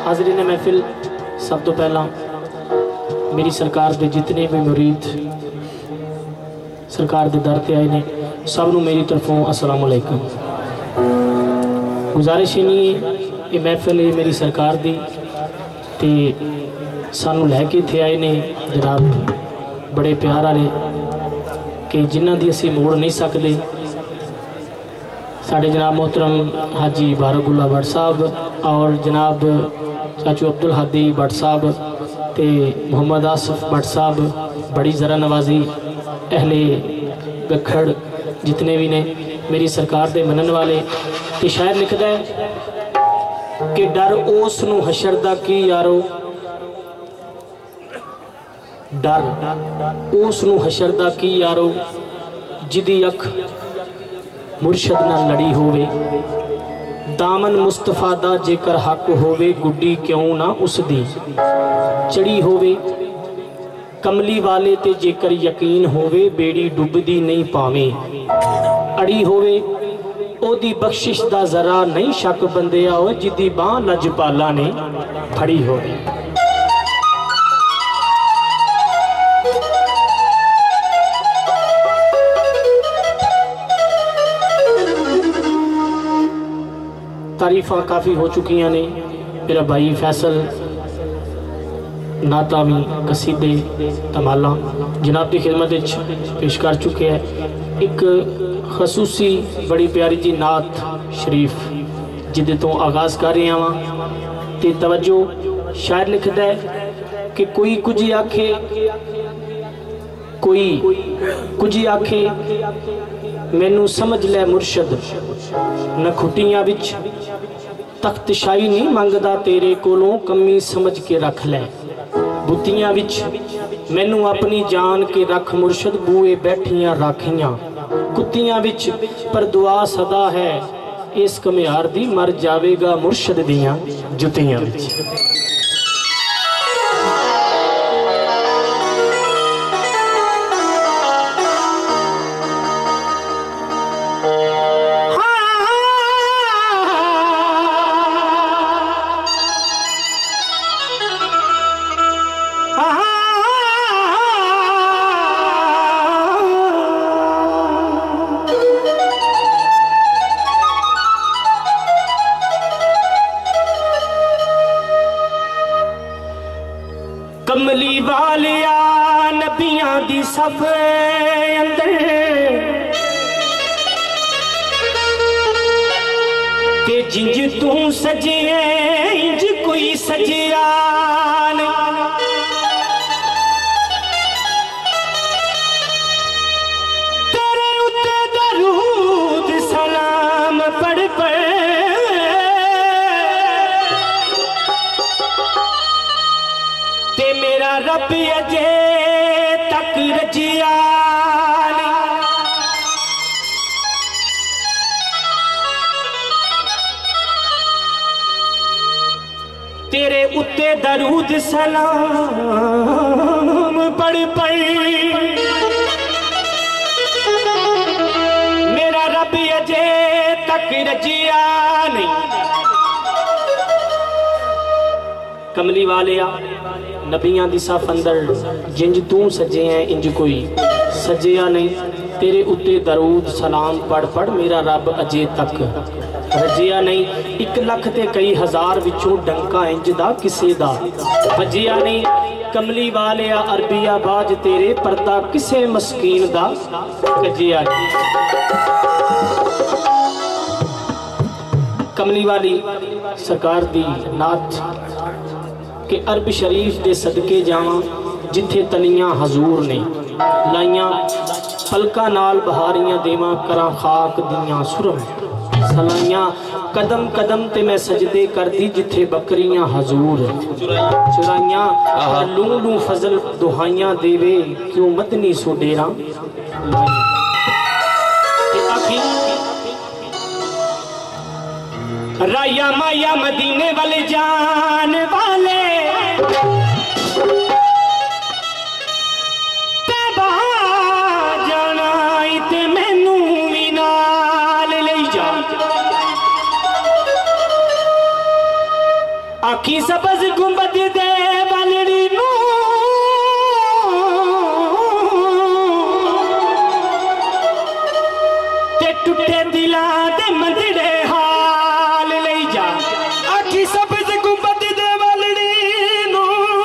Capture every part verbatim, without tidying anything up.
हाज़रीन महफिल, सब तो पहला मेरी सरकार के जितने भी मुरीद सरकार के दर ते आए ने सब नूं मेरी तरफों अस्सलाम वालेकुम। गुजारिश ही नहीं ये महफिल है मेरी सरकार दी ते सानू लैके इत्थे आए ने जनाब बड़े प्यार वाले कि जिन्हां दी असीं मोड़ नहीं सकते। साढ़े जनाब मोहतरम हाजी बारकुल्ला भट्ट साहब और जनाब चाचू अब्दुल हादी भट्ट साहब ते मोहम्मद आसिफ भट्ट साहब बड़ी ज़रा नवाजी अहले गखड़ जितने भी ने मेरी सरकार के मनन वाले। तो शायर लिखता है कि डर उस नूं हशर दा की यारो, डर उस नूं हशर दा की यारो जिदी अख मुर्शद नाल लड़ी होवे, दामन मुस्तफा दा जेकर हक होवे गुड्डी क्यों ना उसदी चढ़ी होवे, कमली वाले ते जेकर यकीन होवे बेड़ी डुबदी नहीं पावे अड़ी होवे, ओदी बख्शिश दा जरा नहीं शक बंदिया हो जिदी बां लजपाला ने फड़ी होवे। तारीफा काफ़ी हो चुकी ने। मेरा भाई फैसल नातामी कसीदे तमाला जनाब की खिदमत पेश कर चुके हैं। एक खसूसी बड़ी प्यारी जी नात शरीफ जिदे तो आगाज कर रहा वहाँ ते तवज्जो। शायर लिखता है कि कोई कुछ आखे कोई कुछ आखे मैनू समझ लै मुर्शद न खुटियां विच तख्तशाही नहीं मंगदा तेरे कोलों कमी समझ के रख लै, बुतियां विच मैनू अपनी जान के रख मुर्शद बूए बैठियां राखियां, कुत्तियां विच पर दुआ सदा है इस कमियार दी मर जावेगा मुर्शद दियां जुतियां विच। कमली वालिया नबियां दी सफ अंदर के जिंज तू सजे इंज कोई सजिया तेरे उत्ते दरूद सलाम पढ़ पढ़ मेरा रब अजे तक रजिया तेरे उत्ते दरूद सलाम पढ़ पढ़ मेरा रब अजे तक रजिया नहीं। कमली वालिया नबियां दी सफ अंदर जिंज तू सजे है इंज कोई सजिया नहीं, तेरे उत्ते दरूद सलाम पढ़ पढ़ मेरा रब अजे तक रजिया नहीं। एक लख ते कई हजार विचों डंका इंज दा किसे दा वजिया नहीं। कमली वाले अरबिया बाज तेरे परदा किसे मस्कीन दा कजिया नहीं। कमली वाली सरकार दी नात कि अरब शरीफ दे सदके जावां जिथे तलियां हजूर ने लाइयां पलका नाल बहारियां देवां करां खाक दियां सुरम सलाइयां कदम कदम ते मैं सजदे करदी जिथे बकरियां हजूर चुराइयां लू लू फजल दुहाइयां देवे क्यों मदनी सो डेरा राया माया मदीने वाले जान वाले जाना ते मैनू भी नाल ले जा आखी सबज गुंबद दे बालड़ी नू ते टुटे दिला दे मंदिरे हाल ले जा। आखी सबज गुंबद दे बालड़ी नू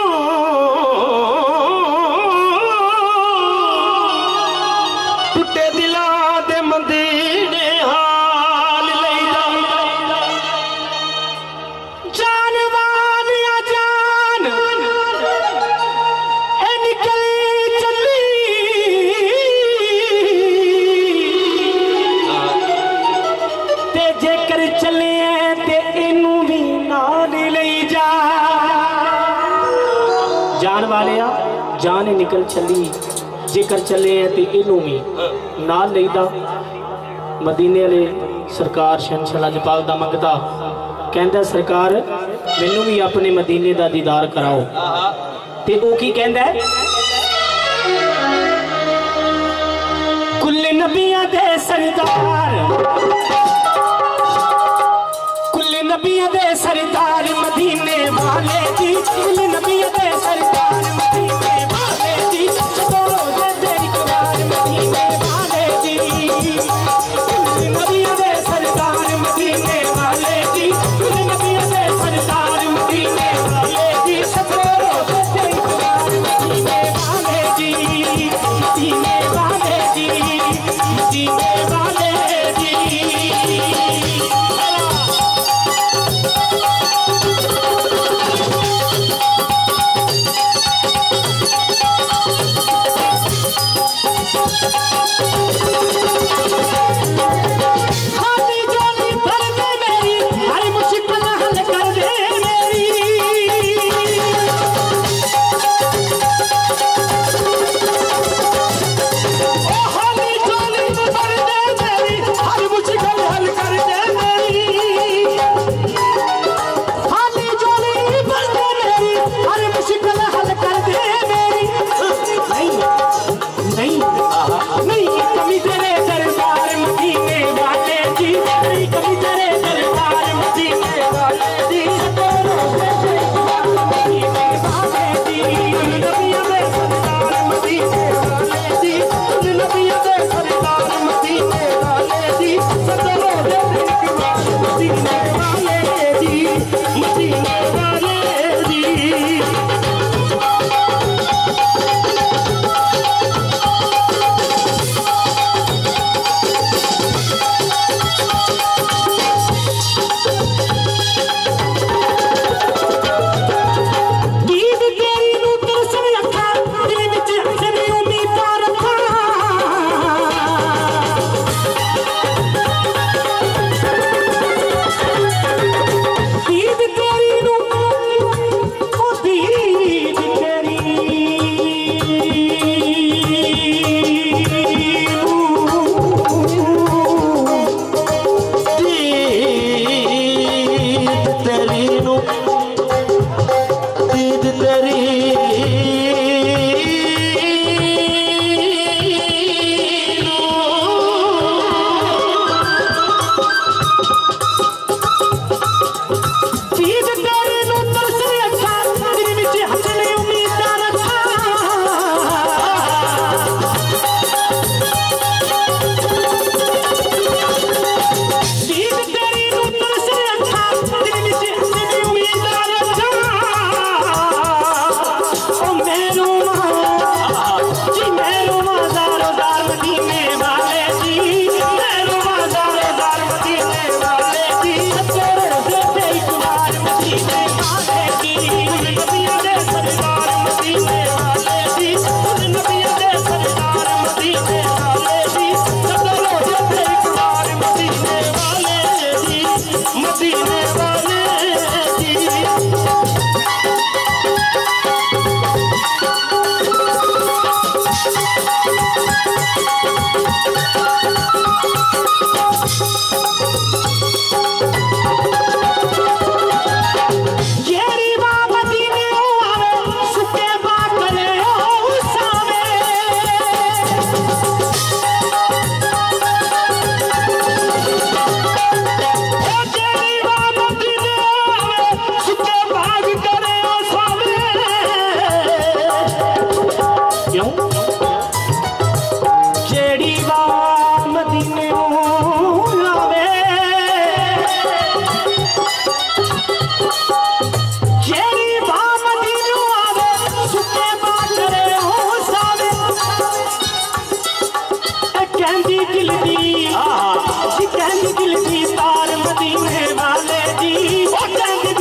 टुटे दिला दे मंदिरे हाल ले जा। जान वालिया जान ए निकल चली ते जेकर चले ते इनू भी नाल ले जा। जान वालिया जान ही निकल चली जेकर चले ते इनू भी नाल ले जा। मदीने वाले सरकार शहंशाह लजपाल दा मंगदा कहंदा सरकार मैनू भी अपने मदीने दा दीदार कराओ। ते ओ की कहंदा है कुल नबियां दे सरदार कुल नबियां दे सरदार मदीने वाले दी। कुल नबियां दे सरदार मदीने वाले दी। छोड़ो दे तेरी करार मदीने वाले दी। कुल नबियां दे सरदार मदीने वाले दी। कुल नबियां दे सरदार मदीने वाले दी। छोड़ो दे तेरी करार मदीने वाले दी। मदीने वाले दी। मदीने वाले दी। हाथी जोली भर दे मेरी हर मुश्किल हल कर दे मेरी। ओ हाथी जोली भर दे मेरी हर मुश्किल हल कर दे मेरी। हाथी जोली भर दे मेरी हर मुश्किल हल कर दे मेरी। नहीं नहीं नहीं कभी तेरे दरबार मदीने वाले दी। नहीं कभी तेरे दरबार मदीने वाले दी। मदीने वाले दी। नबियों दे सरदार मदीने वाले दी। नबियों दे सरदार मदीने वाले दी। सदरों दे इकबाल मदीने वाले दी। मदीने वाले दी। दीद तेरी नू तरसन रखा दिल विच हसन उम्मीदां रखा। दीद तेरी नू ओ दीद तेरी दीद तेरी नू दीद तेरी दीद तेरी नू तरसन रखा दिल विच हसन उम्मीदां रखा। दीद तेरी नू तरसन रखा दिल विच हसन उम्मीदां ओ कहंदी